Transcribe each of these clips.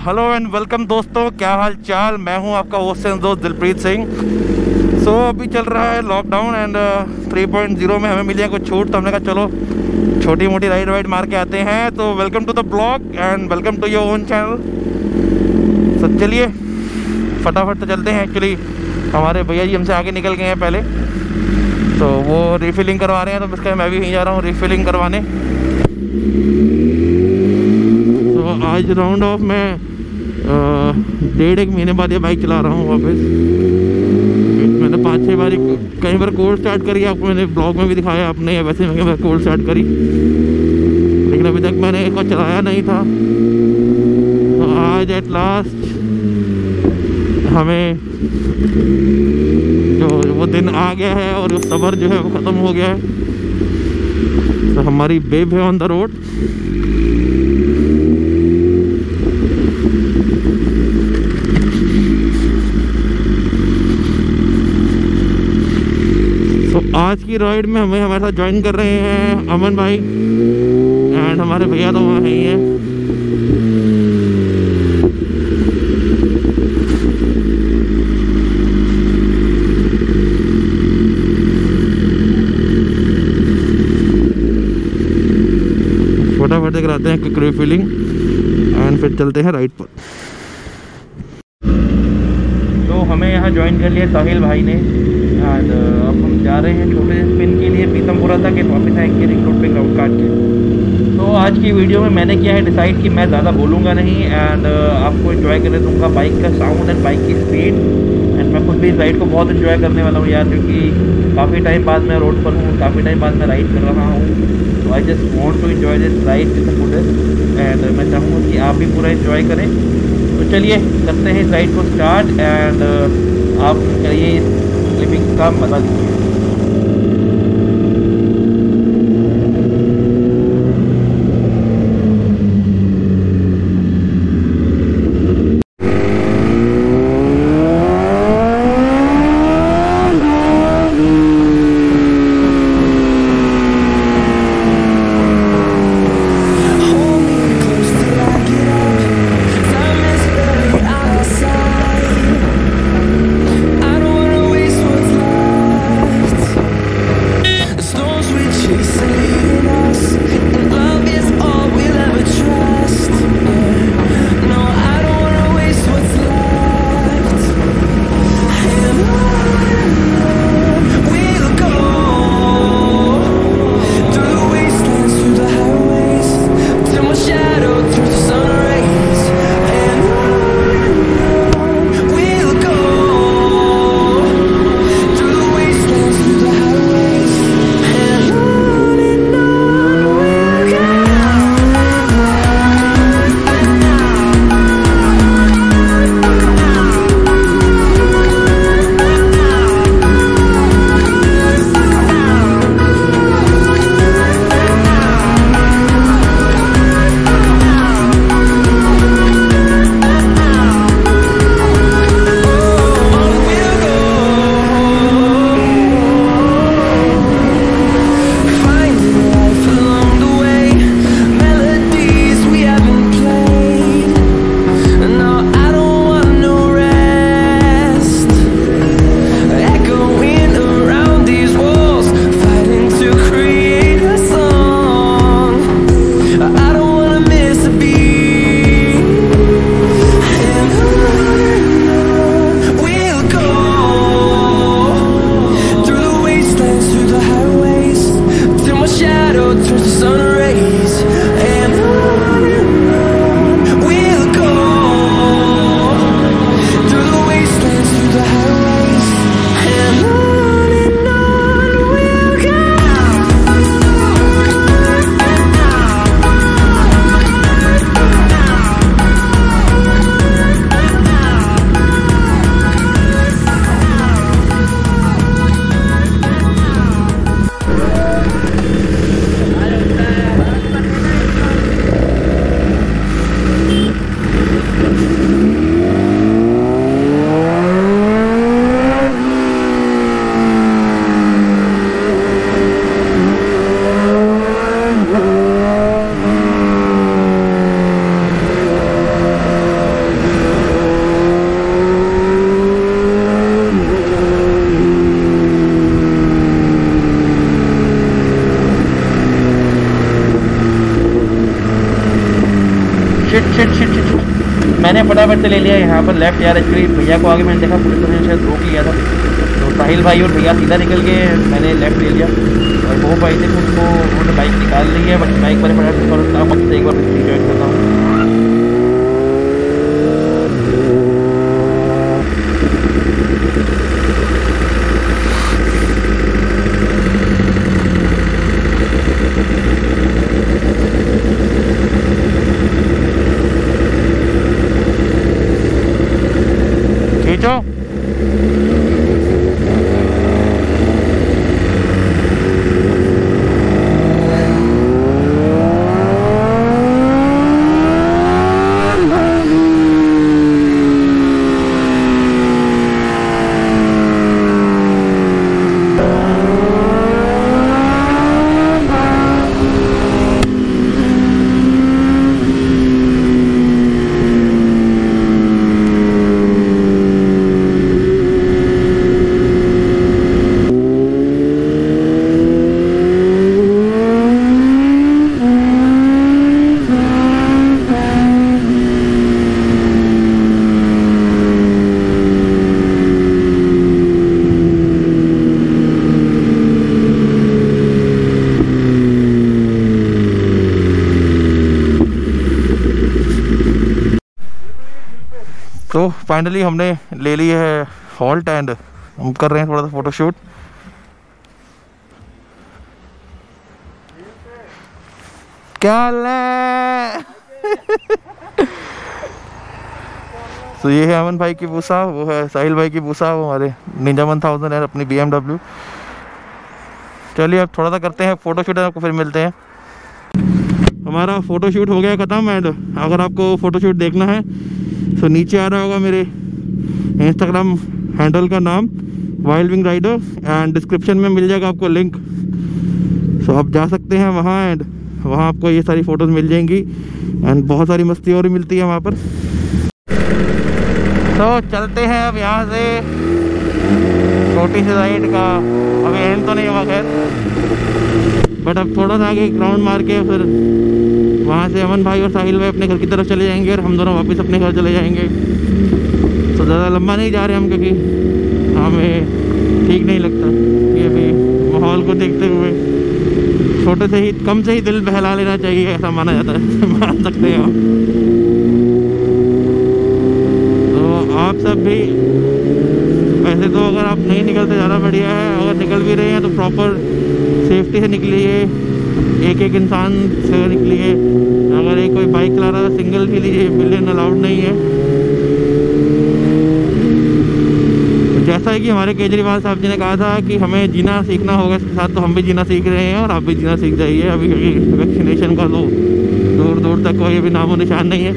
Hello and welcome दोस्तों, क्या हाल चाल। मैं हूं आपका होस्ट एंड दोस्त दिलप्रीत सिंह। अभी चल रहा है लॉकडाउन एंड 3.0 में हमें मिली है कुछ छूट, तो हमने कहा चलो छोटी मोटी राइड वाइड मार के आते हैं। तो welcome to the blog and welcome to your own channel. तो चलिए फटाफट तो चलते हैं। एक्चुअली हमारे भैया जी हमसे आगे निकल गए हैं पहले, तो वो रिफिलिंग करवा रहे हैं, तो इसका मैं भी यहीं जा रहा हूँ रिफिलिंग करवाने। तो आज राउंड ऑफ में 1.5 महीने बाद ये बाइक चला रहा हूँ वापस। मैंने 5-6 बार कई बार कोल्ड स्टार्ट करी, आपको मैंने ब्लॉग में भी दिखाया आपने, वैसे मैं कोल्ड स्टार्ट करी, लेकिन अभी तक मैंने एक बार चलाया नहीं था। तो आज एट लास्ट हमें जो वो दिन आ गया है और वो सफ़र जो है वो ख़त्म हो गया है। तो हमारी बेब है ऑन द रोड। तो आज की राइड में हमें हमारे साथ ज्वाइन कर रहे हैं अमन भाई एंड हमारे भैया तो वहाँ ही हैं। फटाफट कराते हैं क्विक रिफिलिंग एंड फिर चलते हैं राइड पर। तो हमें यहाँ ज्वाइन कर लिया साहिल भाई ने एंड अब हम जा रहे हैं छोटे से स्पिन के लिए पीतमपुरा तक, वापस आएंगे रिंग रोड पे ग्राउंड काट के। तो आज की वीडियो में मैंने किया है डिसाइड कि मैं ज़्यादा बोलूँगा नहीं एंड आपको एंजॉय करने दूँगा बाइक का साउंड एंड बाइक की स्पीड। एंड मैं खुद भी इस राइड को बहुत एंजॉय करने वाला हूँ यार, क्योंकि काफ़ी टाइम बाद मैं रोड पर हूँ, काफ़ी टाइम बाद मैं राइड कर रहा हूँ। तो I just want to enjoy this ride with the footage and मैं चाहूँगा कि आप भी पूरा एंजॉय करें। तो चलिए करते हैं इस राइड को स्टार्ट एंड आप करिए इस क्लिपिंग का मजा लीजिए। I don't wanna waste what's left. फटाफट से ले लिया यहाँ पर लेफ्ट यार। एक्चुअली भैया को आगे मैंने देखा पुलिस वाले ने शायद रोक लिया था, तो साहिल भाई और भैया सीधा निकल गए, मैंने लेफ्ट ले लिया। और वो भाई थे उनको उन्होंने बाइक निकाल ली है, बट बाइक पर फटाफट से एक बार ज्वाइन करता हूँ। खींचो। तो फाइनली हमने ले ली है हॉल्ट एंड हम कर रहे हैं थोड़ा सा फोटोशूट। क्या ले तो ये है अमन भाई की पूसा, वो है साहिल भाई की पूसा, वो हमारे निंजा 1000 है अपनी BMW। चलिए अब थोड़ा सा करते हैं फोटोशूट, आपको फिर मिलते हैं। हमारा फ़ोटोशूट हो गया ख़त्म। एंड अगर आपको फ़ोटोशूट देखना है तो नीचे आ रहा होगा मेरे इंस्टाग्राम हैंडल का नाम wild wing rider, and description में मिल जाएगा आपको लिंक। तो आप जा सकते हैं वहाँ, एंड वहाँ आपको ये सारी फ़ोटोज़ मिल जाएंगी एंड बहुत सारी मस्ती और भी मिलती है वहाँ पर। तो चलते हैं अब यहाँ से छोटी सी राइड का, अभी एंड तो नहीं हुआ खैर, बट अब थोड़ा सा आगे एक राउंड मार के फिर वहाँ से अमन भाई और साहिल भाई अपने घर की तरफ चले जाएंगे और हम दोनों वापस अपने घर चले जाएंगे। तो ज़्यादा लंबा नहीं जा रहे हम, क्योंकि हमें ठीक नहीं लगता ये भी माहौल को देखते हुए छोटे से ही कम से ही दिल बहला लेना चाहिए, ऐसा माना जाता है मान सकते हैं आप। तो आप सब भी वैसे तो अगर आप नहीं निकलते ज़्यादा बढ़िया है, अगर निकल भी रहे हैं तो प्रॉपर सेफ्टी से निकलिए, एक एक इंसान से निकलिए। अगर एक कोई बाइक चला रहा है सिंगल भी लीजिए, मिलियन अलाउड नहीं है। तो जैसा है कि हमारे केजरीवाल साहब जी ने कहा था कि हमें जीना सीखना होगा इसके साथ, तो हम भी जीना सीख रहे हैं और आप भी जीना सीख जाइए। अभी वैक्सीनेशन का तो दूर दूर तक कोई भी नामो निशान नहीं है।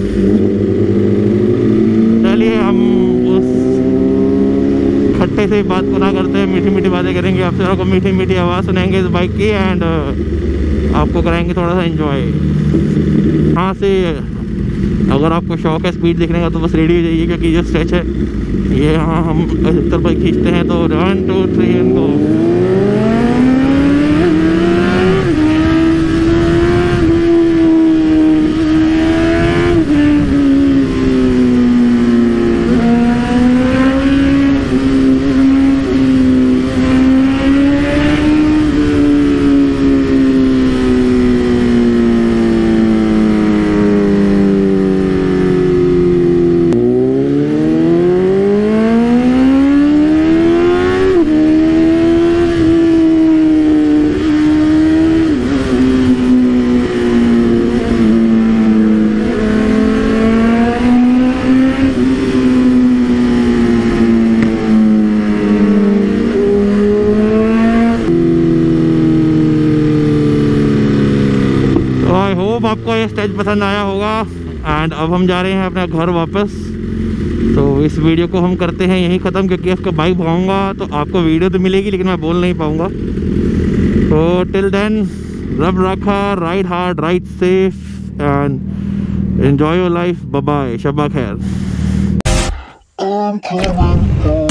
चलिए हम उस खट्टे से बात को ना करते हैं, मीठी मीठी बातें करेंगे, आप सबों को मीठी मीठी आवाज़ सुनेंगे इस बाइक की, एंड आपको कराएंगे थोड़ा सा एंजॉय। हाँ से अगर आपको शौक है स्पीड देखने का तो बस रेडी हो जाइए, क्योंकि जो स्ट्रेच है ये यहाँ हम अधिकतर बाइक खींचते हैं। तो 1 2 3 एंड गो। आपको ये स्टेज पसंद आया होगा। एंड अब हम जा रहे हैं अपने घर वापस। तो इस वीडियो को हम करते हैं यहीं ख़त्म, क्योंकि आपका बाइक भगाऊंगा तो आपको वीडियो तो मिलेगी लेकिन मैं बोल नहीं पाऊंगा। तो टिल देन रब रखा, ride hard, ride safe and enjoy your life. Bye bye, शब्बा खैर।